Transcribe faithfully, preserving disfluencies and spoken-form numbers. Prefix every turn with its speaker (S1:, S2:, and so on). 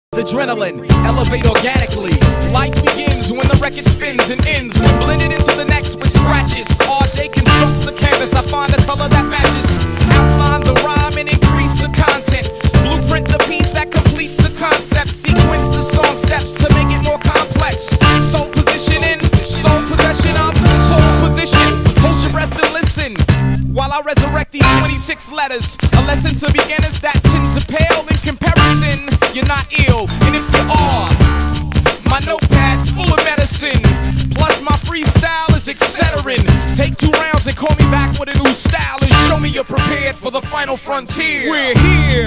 S1: Adrenaline, elevate organically. Life begins when the record spins and ends, blended into the next with scratches. R J constructs the canvas, I find a color that matches. Outline the rhyme and increase the content. Blueprint the piece that completes the concept. Sequence the song steps to make it more complex. Soul positioning, soul possession of soul position. Hold your breath and listen while I resurrect these twenty-six letters. A lesson to beginners that tend to pale in comparison. You're not ill, and if you are, my notepad's full of medicine. Plus my freestyle is et-cetera-ing. Take two rounds and call me back with a new style and show me you're prepared for the final frontier. We're here.